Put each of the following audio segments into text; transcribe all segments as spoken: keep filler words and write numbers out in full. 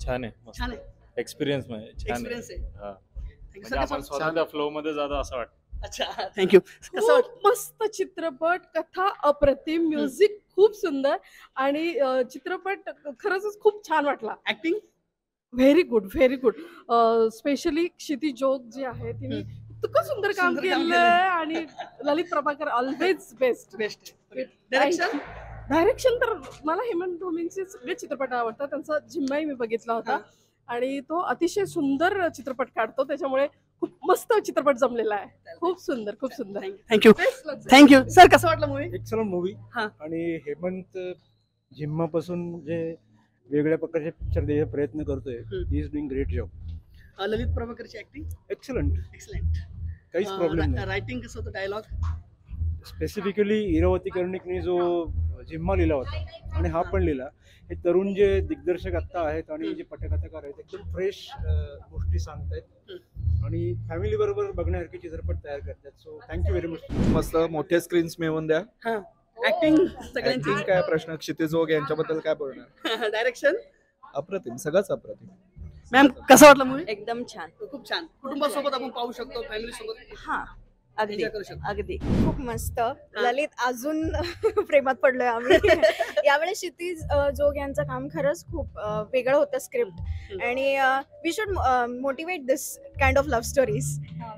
छान आहे, छान आहे एक्सपिरियन्स म्हणजे छान एक्सपिरियन्स आहे हा. Thank you. म्हणजे आपण स्वतः त्या फ्लो मध्ये जातो असं वाटतं. अच्छा थँक्यू. कसं वाटतं? खूप मस्त चित्रपट, कथा अप्रतिम, म्युझिक खूप सुंदर आणि अ, चित्रपट खरंच खूप छान वाटला. Acting very good very good. Specially Kshiti Jog ji आहे तिने इतकं सुंदर काम सुंदर काम केलंय आणि Lalit Prabhakar always best. Best direction direction तर मला हेमंत धोमींचे सगळे चित्रपट आवडतात. त्यांचा झिम्माही मी बघितला होता आणि तो अतिशय सुंदर चित्रपट काढतो, त्याच्यामुळे खूप मस्त चित्रपट जमलेला आहे. खूप सुंदर खूप सुंदर. Thank you thank you sir. कसं वाटलं मूवी? Excellent movie. आणि हेमंत जिम्मापासून जे वेगळ्या प्रकारचे पिक्चर द्यायचा प्रयत्न करतोय, he is doing great job. Lalit प्रभाकरची ऍक्टिंग एक्सलंट, एक्सलेंट. काहीच प्रॉब्लेम नाही. रायटिंग कसं होतं? डायलॉग स्पेसिफिकली इरावती कर्णिकने जो जिम्मा लिहिला होता आणि हा पण लिहिला, हे तरुण जे दिग्दर्शक आत्ता आहेत आणि जे पटकथाकार आहेत एकदम फ्रेश गोष्टी सांगतायत आणि फॅमिली बरोबर बघण्यासारखे चित्रपट तयार करतात. So thank you very much. मस्त मोठे स्क्रीन्स मिळवून द्या. ऍक्टिंग सगळ्यांची Acting काय प्रश्न, क्षितिज जोग यांच्याबद्दल काय बोलणार? डायरेक्शन अप्रतिम, सगळंच अप्रतिम. मॅम कसं वाटलं मूवी? एकदम छान. खूप छान. कुटुंबासोबत आपण पाहू शकतो, फॅमिली सोबत हा अगदी एन्जॉय करू शकतो. अगदी खूप मस्त. ललित अजून प्रेमात पडलोय आम्ही. यावेळेस क्षितिज अ, जोग यांचं काम खरंच खूप अ, वेगळं होतं स्क्रिप्ट आणि we should motivate this kind of love stories.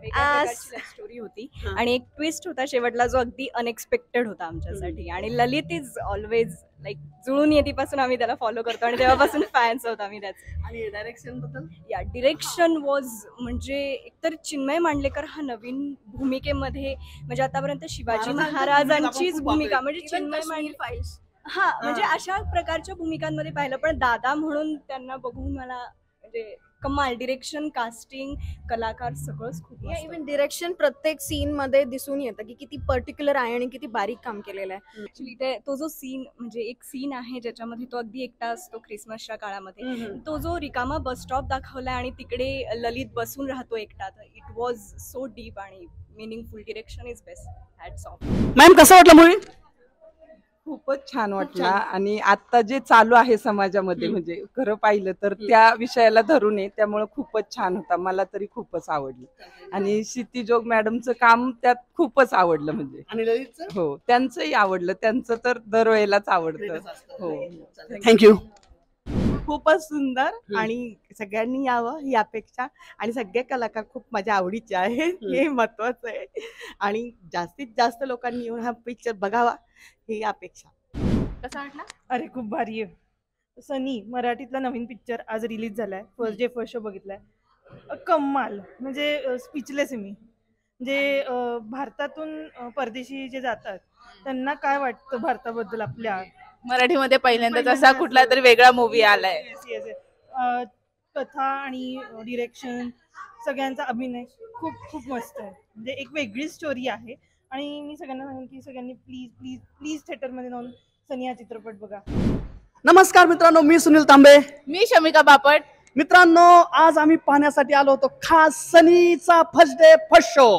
Story होती आणि एक ट्विस्ट होता शेवटला जो अगदी अनएक्सपेक्टेड होता आमच्यासाठी. आणि ललित इज ऑलवेज लाईक जुळून येतीपासून आम्ही त्याला फॉलो करतो आणि तेव्हापासून फॅन्स होतो आम्ही त्याचे. आणि डायरेक्शन बद्दल या डिरेक्शन वॉज म्हणजे एकतर चिन्मय मांडलेकर हा नवीन भूमिकेमध्ये म्हणजे आतापर्यंत शिवाजी महाराजांचीच भूमिका म्हणजे चिन्मय मांडले हा म्हणजे अशा प्रकारच्या भूमिकांमध्ये पाहिलं, पण दादा म्हणून त्यांना बघून मला म्हणजे कमाल. डिरेक्शन, कास्टिंग, कलाकार सगळंच खूप. इव्हन डिरेक्शन प्रत्येक सीन मध्ये दिसून येतं की किती पर्टिक्युलर आहे आणि किती बारीक काम केलेलं आहे. ऍक्च्युली ते तो जो सीन म्हणजे एक सीन आहे ज्याच्यामध्ये तो अगदी एकटा असतो क्रिसमसच्या काळामध्ये, तो जो रिकामा बस स्टॉप दाखवलाय आणि तिकडे ललित बसून राहतो एकटा, तर इट वॉज सो डीप आणि meaningful. Direction is best. Hats off. Ma'am कसं वाटलं मूवी? खूपच छान वाटला आणि आता जे चालू आहे समाजामध्ये म्हणजे खरं पाहिलं तर त्या विषयाला धरून आहे, त्यामुळे खूपच छान होता. मला तरी खूपच आवडलं आणि क्षिती जोग मॅडमचं काम त्यात खूपच आवडलं म्हणजे. आणि ललितचं? हो, त्यांचंही आवडलं. त्यांचं तर दरवेळेलाच आवडतं. हो, थँक्यू. खूपच सुंदर आणि सगळ्यांनी यावं ही अपेक्षा आणि सगळे कलाकार खूप माझ्या आवडीचे आहेत, हे महत्वाचं आहे आणि जास्तीत जास्त लोकांनी येऊन हा पिक्चर बघावा ही अपेक्षा. कसा वाटला? अरे खूप भारी आहे. सनी मराठीतला नवीन पिक्चर आज रिलीज झालाय. फर्स्ट डे फर्स्ट शो बघितलाय. कमाल म्हणजे स्पीचलेस आहे मी. म्हणजे भारतातून परदेशी जे जातात त्यांना काय वाटतं भारताबद्दल आपल्या. मराठीमध्ये पहिल्यांदाच असा कुठला तरी वेगळा मूवी आलाय. कथा आणि डिरेक्शन सगळ्यांचा अभिनय खूप खूप मस्त आहे. म्हणजे एक वेगळी स्टोरी आहे आणि मी सगळ्यांना सांगेन की सगळ्यांनी प्लीज प्लीज प्लीज थिएटरमध्ये जाऊन सनी हा चित्रपट बघा. नमस्कार मित्रांनो, मी सुनील तांबे. मी शमिका बापट. मित्रांनो, आज आम्ही पाहण्यासाठी आलो होतो खास सनीचा first day first show.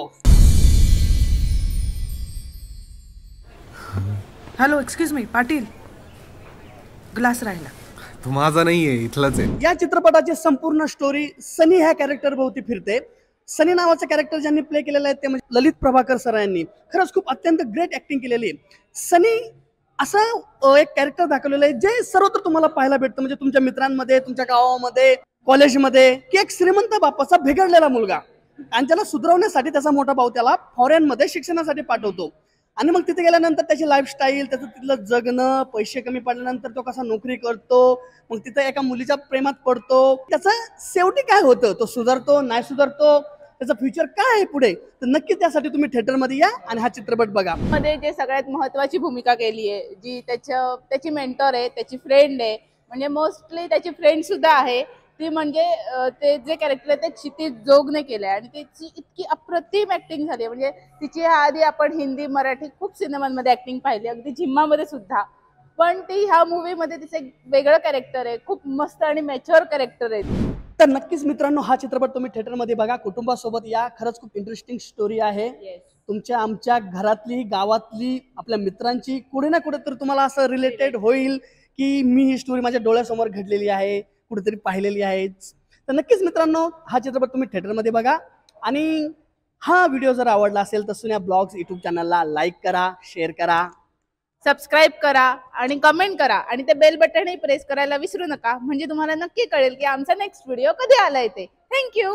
Hello, excuse me, Patil glass राहिला. तो माझा नाहीये, इथलाच आहे. या चित्रपटाची संपूर्ण स्टोरी सनी ह्या कॅरेक्टर भोवती फिरते. सनी नावाचं कॅरेक्टर ज्यांनी प्ले केलेलं आहे ते म्हणजे ललित प्रभाकर सर यांनी. खरंच खूप अत्यंत ग्रेट ऍक्टिंग केलेली आहे. सनी असं एक कॅरेक्टर दाखवलेलं आहे जे सर्वत्र तुम्हाला पाहायला भेटतं. म्हणजे तुमच्या मित्रांमध्ये, तुमच्या गावामध्ये, कॉलेजमध्ये, की एक श्रीमंत बापाचा बिघडलेला मुलगा आणि त्याला सुधारवण्यासाठी त्याचा मोठा भाऊ त्याला फॉरेनमध्ये शिक्षणासाठी पाठवतो आणि मग तिथे गेल्यानंतर त्याची लाईफस्टाईल, त्याचं तिथलं जगणं, पैसे कमी पडल्यानंतर तो कसा नोकरी करतो, मग तिथं एका मुलीच्या प्रेमात पडतो. त्याचं शेवटी काय होतं, तो सुधारतो नाही सुधारतो, त्याचं फ्युचर काय आहे पुढे, तर नक्की त्यासाठी तुम्ही थिएटरमध्ये या आणि हा चित्रपट बघा. मध्ये जे सगळ्यात महत्वाची भूमिका केली आहे, जी त्याच्या त्याची मेंटॉर आहे, त्याची फ्रेंड आहे, म्हणजे मोस्टली त्याची फ्रेंड सुद्धा आहे ती, म्हणजे ते जे कॅरेक्टर आहे ते क्षितिज जोगने केलंय आणि त्याची इतकी अप्रतिम ऍक्टिंग झाली. म्हणजे तिची आधी आपण हिंदी, मराठी खूप सिनेमांमध्ये ऍक्टिंग पाहिली, अगदी झिम्मामध्ये सुद्धा, पण ती ह्या मूवी मध्ये तिचं एक वेगळं कॅरेक्टर आहे, खूप मस्त आणि मॅच्युअर कॅरेक्टर आहे. तर नक्कीच मित्रांनो, हा चित्रपट तुम्ही थिएटरमध्ये बघा, कुटुंबासोबत या. खरंच खूप इंटरेस्टिंग स्टोरी आहे. तुमच्या आमच्या घरातली, गावातली, आपल्या मित्रांची कुठे ना कुठे तर तुम्हाला असं रिलेटेड होईल की मी ही स्टोरी माझ्या डोळ्यासमोर घडलेली आहे. कुठेतरी पाहिलेली आहेच. तर नक्कीच मित्रांनो हा चित्रपट तुम्ही थिएटरमध्ये बघा. आणि हा व्हिडिओ जर आवडला असेल तर सुन्या ब्लॉग्स यूट्यूब चॅनलला लाईक करा, शेअर करा, सबस्क्राईब करा आणि कमेंट करा आणि ते बेल बटनही प्रेस करायला विसरू नका, म्हणजे तुम्हाला नक्की कळेल की आमचा नेक्स्ट व्हिडिओ कधी आलाय ते. थँक्यू.